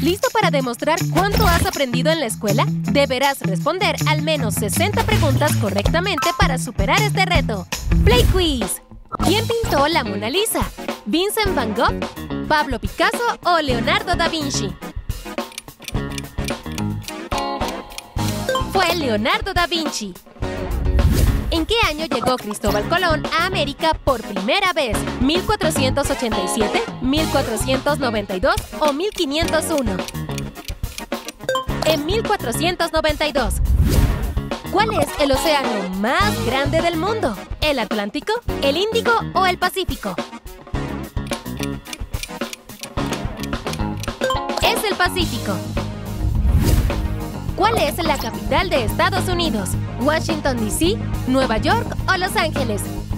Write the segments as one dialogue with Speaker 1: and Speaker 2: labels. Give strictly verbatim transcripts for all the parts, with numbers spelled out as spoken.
Speaker 1: ¿Listo para demostrar cuánto has aprendido en la escuela? Deberás responder al menos sesenta preguntas correctamente para superar este reto. Play Quiz. ¿Quién pintó la Mona Lisa? ¿Vincent Van Gogh, Pablo Picasso o Leonardo da Vinci? Fue Leonardo da Vinci. ¿En qué año llegó Cristóbal Colón a América por primera vez? ¿mil cuatrocientos ochenta y siete, mil cuatrocientos noventa y dos o mil quinientos uno? En mil cuatrocientos noventa y dos. ¿Cuál es el océano más grande del mundo? ¿El Atlántico, el Índico o el Pacífico? Es el Pacífico. ¿Cuál es la capital de Estados Unidos? ¿Washington, D C, Nueva York o Los Ángeles?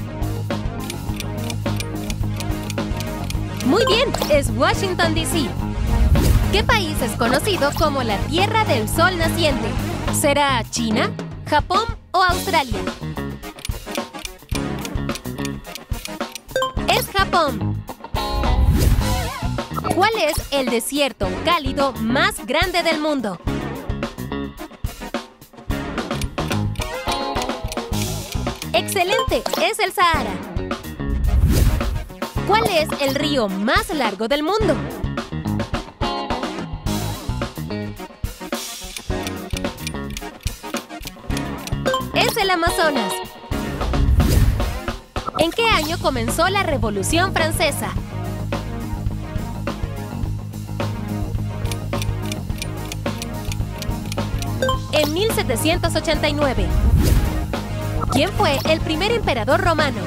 Speaker 1: Muy bien, es Washington, D C. ¿Qué país es conocido como la Tierra del Sol Naciente? ¿Será China, Japón o Australia? Es Japón. ¿Cuál es el desierto cálido más grande del mundo? ¡Excelente! Es el Sahara. ¿Cuál es el río más largo del mundo? Es el Amazonas. ¿En qué año comenzó la Revolución Francesa? En mil setecientos ochenta y nueve. ¿Quién fue el primer emperador romano?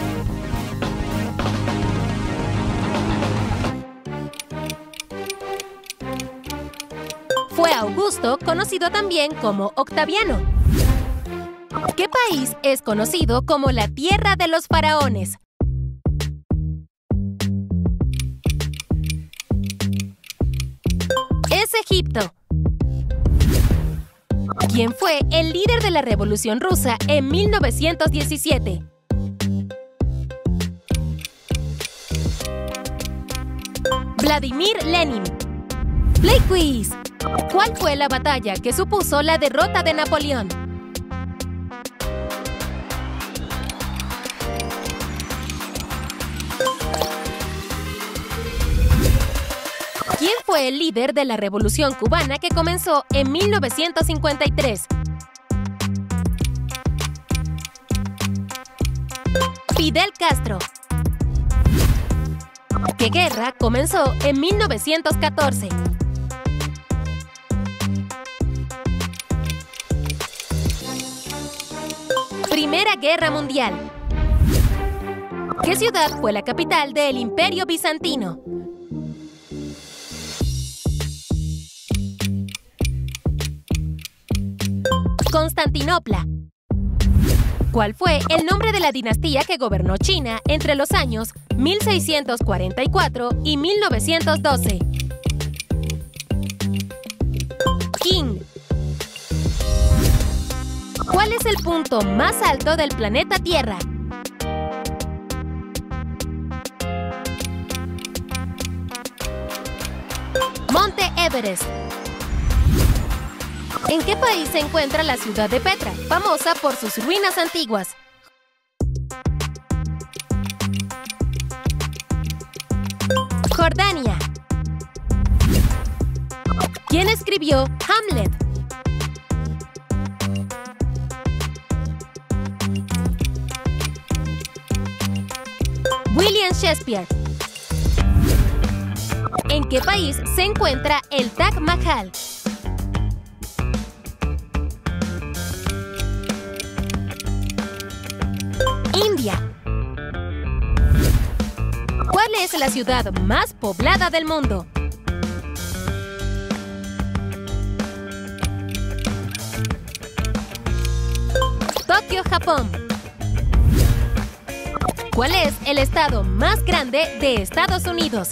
Speaker 1: Fue Augusto, conocido también como Octaviano. ¿Qué país es conocido como la Tierra de los Faraones? Es Egipto. ¿Quién fue el líder de la Revolución Rusa en mil novecientos diecisiete? Vladimir Lenin. Play Quiz. ¿Cuál fue la batalla que supuso la derrota de Napoleón? ¿Quién fue el líder de la Revolución Cubana que comenzó en mil novecientos cincuenta y tres? Fidel Castro. ¿Qué guerra comenzó en mil novecientos catorce? Primera Guerra Mundial. ¿Qué ciudad fue la capital del Imperio Bizantino? Constantinopla. ¿Cuál fue el nombre de la dinastía que gobernó China entre los años mil seiscientos cuarenta y cuatro y mil novecientos doce? Qing. ¿Cuál es el punto más alto del planeta Tierra? Monte Everest. ¿En qué país se encuentra la ciudad de Petra, famosa por sus ruinas antiguas? Jordania. ¿Quién escribió Hamlet? William Shakespeare. ¿En qué país se encuentra el Taj Mahal? India. ¿Cuál es la ciudad más poblada del mundo? Tokio, Japón. ¿Cuál es el estado más grande de Estados Unidos?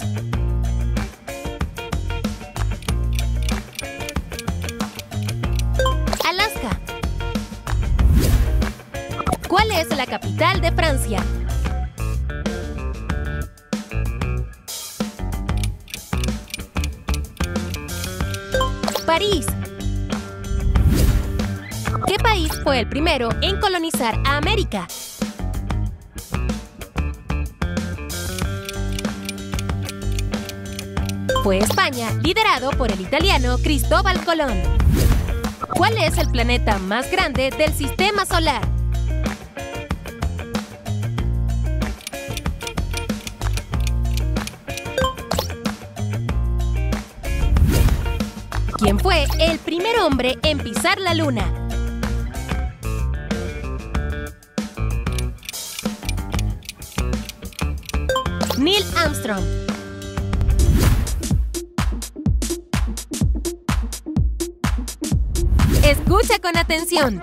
Speaker 1: Alaska. ¿Cuál es la capital de Francia? París. ¿Qué país fue el primero en colonizar a América? Fue España, liderado por el italiano Cristóbal Colón. ¿Cuál es el planeta más grande del Sistema Solar? ¿Quién fue el primer hombre en pisar la Luna? Neil Armstrong. Escucha con atención.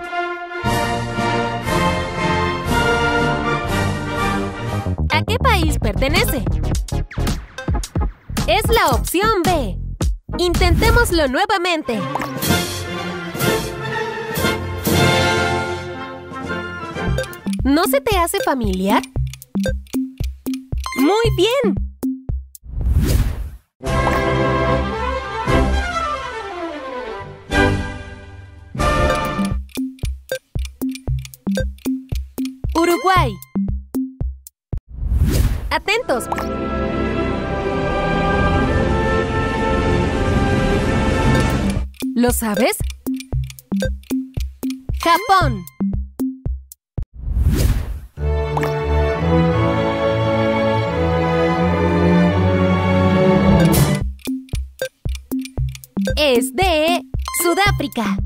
Speaker 1: ¿A qué país pertenece? Es la opción B. Intentémoslo nuevamente. ¿No se te hace familiar? ¡Muy bien! Uruguay. Atentos. ¿Lo sabes? Japón. Es de Sudáfrica.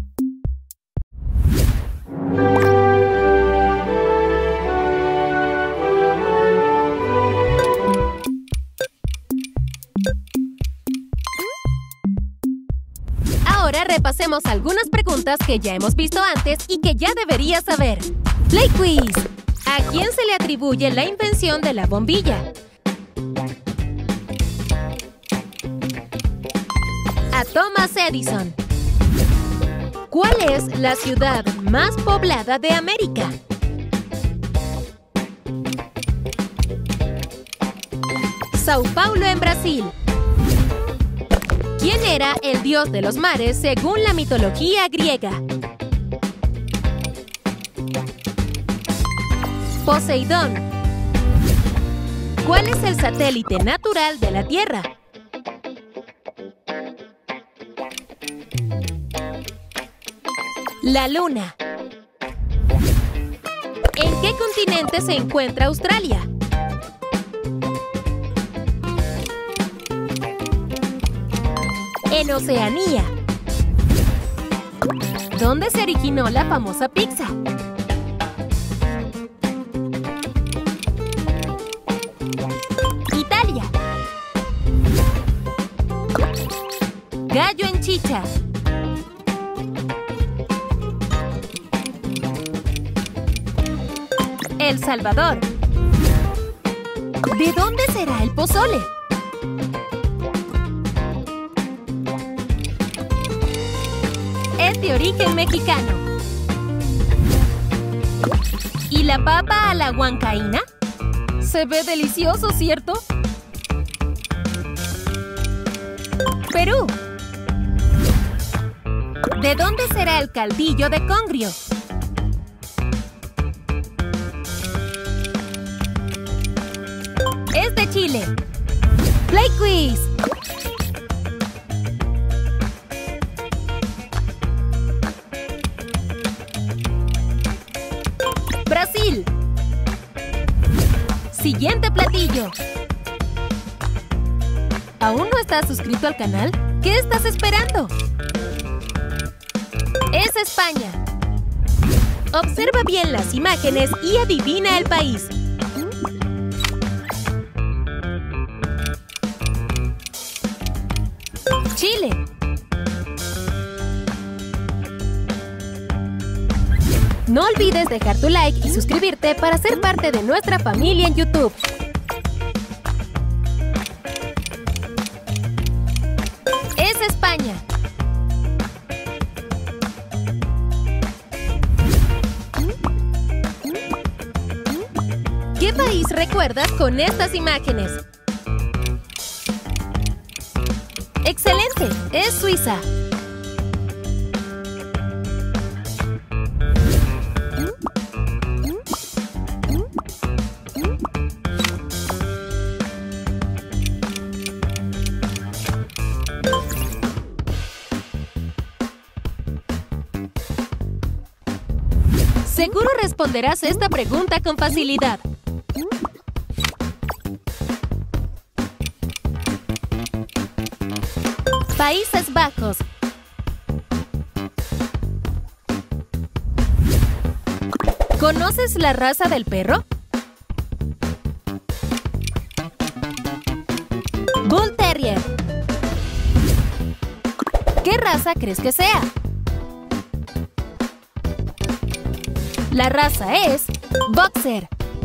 Speaker 1: Ahora repasemos algunas preguntas que ya hemos visto antes y que ya deberías saber. Play Quiz. ¿A quién se le atribuye la invención de la bombilla? A Thomas Edison. ¿Cuál es la ciudad más poblada de América? Sao Paulo, en Brasil. ¿Quién era el dios de los mares según la mitología griega? Poseidón. ¿Cuál es el satélite natural de la Tierra? La Luna. ¿En qué continente se encuentra Australia? En Oceanía. ¿Dónde se originó la famosa pizza? Italia. Gallo en chicha. El Salvador. ¿De dónde será el pozole? Es de origen mexicano. ¿Y la papa a la huancaína? Se ve delicioso, ¿cierto? Perú. ¿De dónde será el caldillo de congrio? Es de Chile. Play Quiz. Brasil. Siguiente platillo. ¿Aún no estás suscrito al canal? ¿Qué estás esperando? Es España. Observa bien las imágenes y adivina el país. Chile. No olvides dejar tu like y suscribirte para ser parte de nuestra familia en YouTube. Es España. ¿Qué país recuerdas con estas imágenes? ¡Excelente! Es Suiza. Seguro responderás esta pregunta con facilidad. Países Bajos. ¿Conoces la raza del perro? Bull Terrier. ¿Qué raza crees que sea? La raza es Boxer.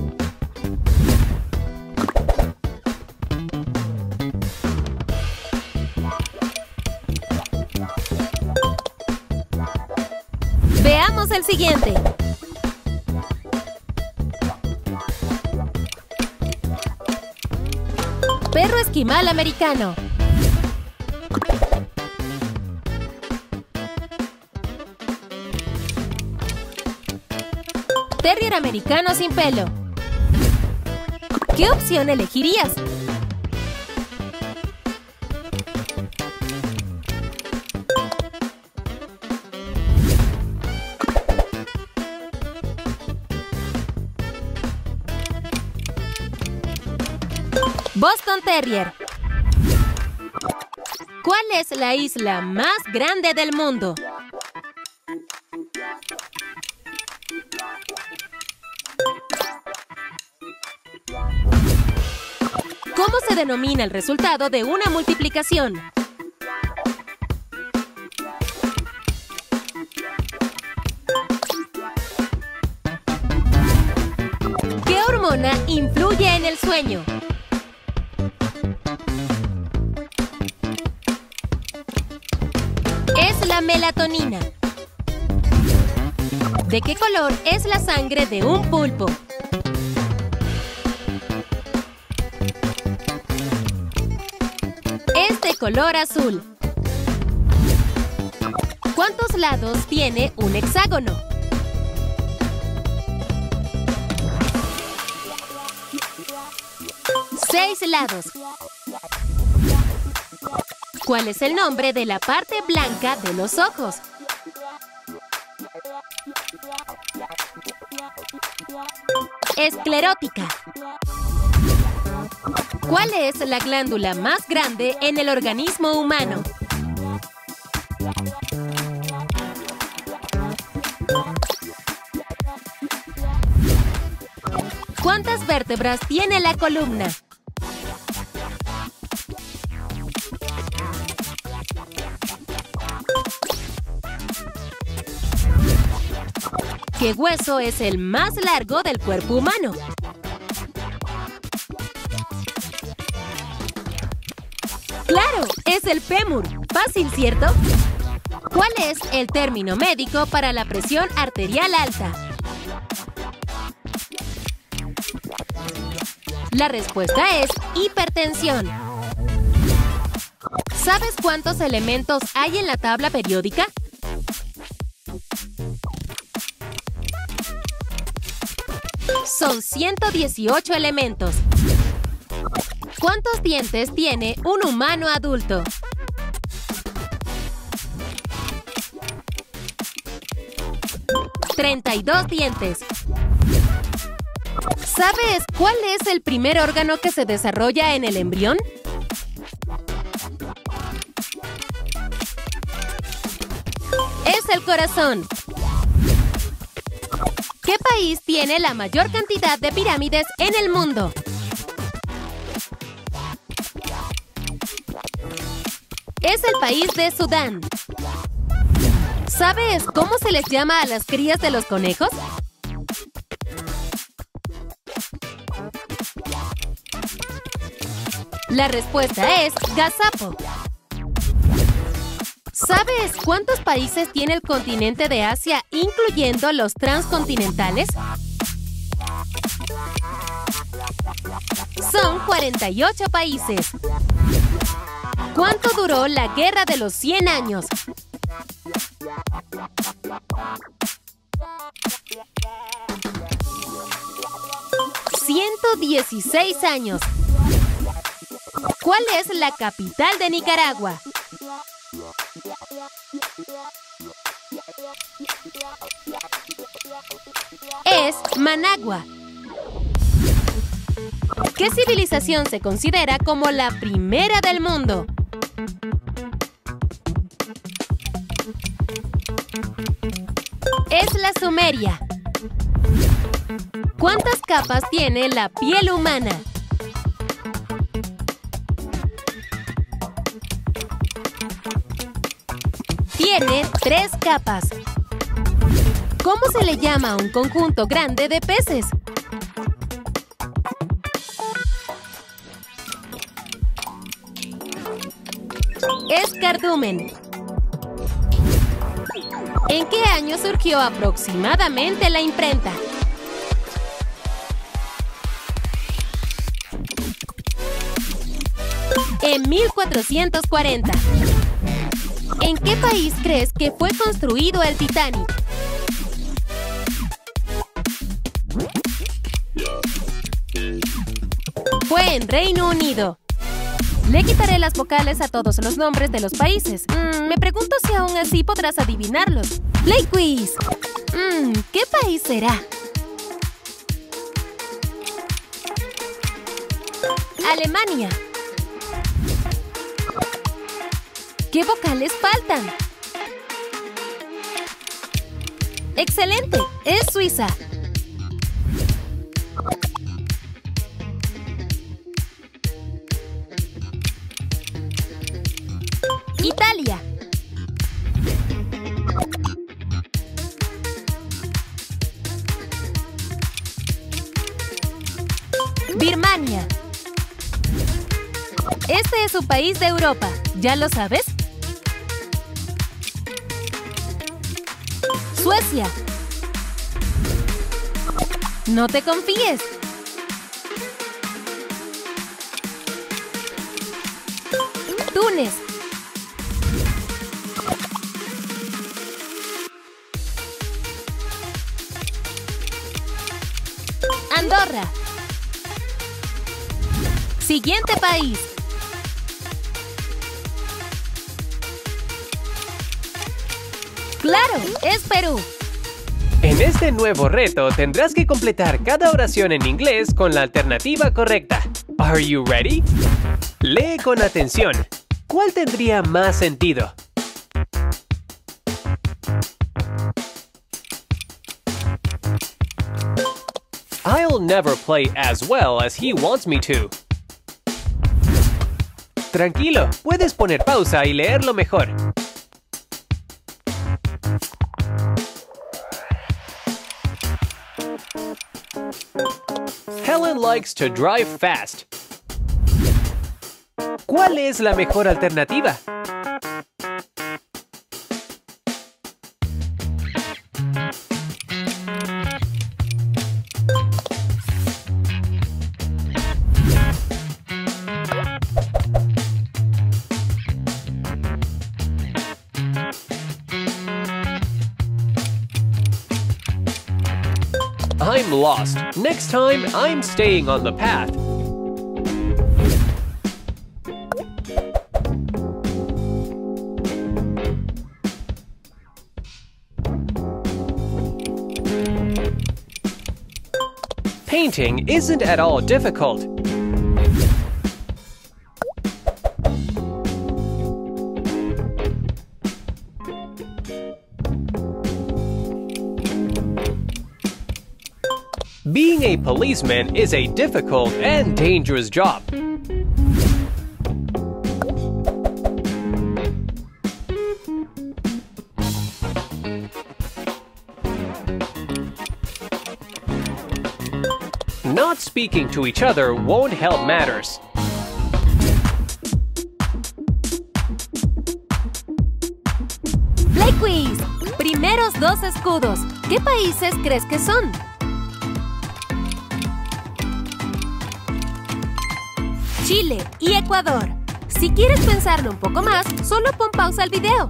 Speaker 1: Veamos el siguiente. Perro esquimal americano. Terrier americano sin pelo. ¿Qué opción elegirías? Boston Terrier. ¿Cuál es la isla más grande del mundo? ¿Cómo se denomina el resultado de una multiplicación? ¿Qué hormona influye en el sueño? Es la melatonina. ¿De qué color es la sangre de un pulpo? Es de color azul. ¿Cuántos lados tiene un hexágono? Seis lados. ¿Cuál es el nombre de la parte blanca de los ojos? Esclerótica. ¿Cuál es la glándula más grande en el organismo humano? ¿Cuántas vértebras tiene la columna? ¿Qué hueso es el más largo del cuerpo humano? ¡Claro! Es el fémur. Fácil, ¿cierto? ¿Cuál es el término médico para la presión arterial alta? La respuesta es hipertensión. ¿Sabes cuántos elementos hay en la tabla periódica? Son ciento dieciocho elementos. ¿Cuántos dientes tiene un humano adulto? treinta y dos dientes. ¿Sabes cuál es el primer órgano que se desarrolla en el embrión? Es el corazón. ¿Qué país tiene la mayor cantidad de pirámides en el mundo? Es el país de Sudán. ¿Sabes cómo se les llama a las crías de los conejos? La respuesta es gazapo. ¿Sabes cuántos países tiene el continente de Asia, incluyendo los transcontinentales? Son cuarenta y ocho países. ¿Cuánto duró la Guerra de los cien años? ciento dieciséis años. ¿Cuál es la capital de Nicaragua? Es Managua. ¿Qué civilización se considera como la primera del mundo? Es la Sumeria. ¿Cuántas capas tiene la piel humana? Tiene tres capas. ¿Cómo se le llama a un conjunto grande de peces? Es cardumen. ¿En qué año surgió aproximadamente la imprenta? En mil cuatrocientos cuarenta. ¿En qué país crees que fue construido el Titanic? Fue en Reino Unido. Le quitaré las vocales a todos los nombres de los países. Mm, me pregunto si aún así podrás adivinarlos. Play Quiz. Mm, ¿qué país será? Alemania. ¿Qué vocales faltan? ¡Excelente! Es Suiza. Italia. Birmania. Este es su país de Europa. ¿Ya lo sabes? Suecia. No te confíes. Túnez. Andorra. Siguiente país. ¡Claro! ¡Es Perú!
Speaker 2: En este nuevo reto tendrás que completar cada oración en inglés con la alternativa correcta. ¿Are you ready? Lee con atención. ¿Cuál tendría más sentido? I'll never play as well as he wants me to. Tranquilo, puedes poner pausa y leerlo mejor. Helen likes to drive fast. ¿Cuál es la mejor alternativa? I'm lost. Next time, I'm staying on the path. Painting isn't at all difficult. Being a policeman is a difficult and dangerous job. Not speaking to each other won't help matters.
Speaker 1: Play Quiz. Primeros dos escudos. ¿Qué países crees que son? Chile y Ecuador. Si quieres pensarlo un poco más, solo pon pausa al video.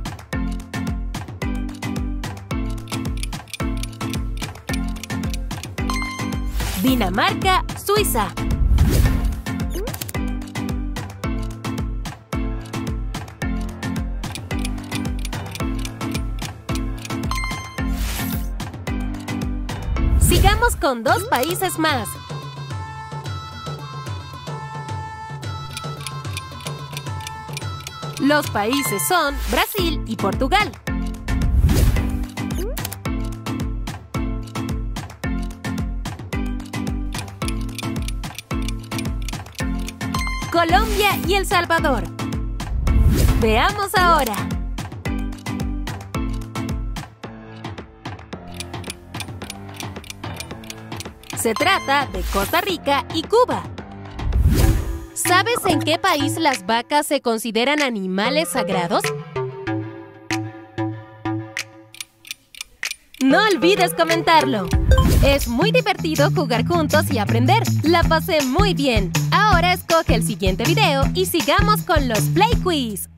Speaker 1: Dinamarca, Suiza. Sigamos con dos países más. Los países son Brasil y Portugal. Colombia y El Salvador. Veamos ahora. Se trata de Costa Rica y Cuba. ¿Sabes en qué país las vacas se consideran animales sagrados? No olvides comentarlo. Es muy divertido jugar juntos y aprender. La pasé muy bien. Ahora escoge el siguiente video y sigamos con los Play Quiz.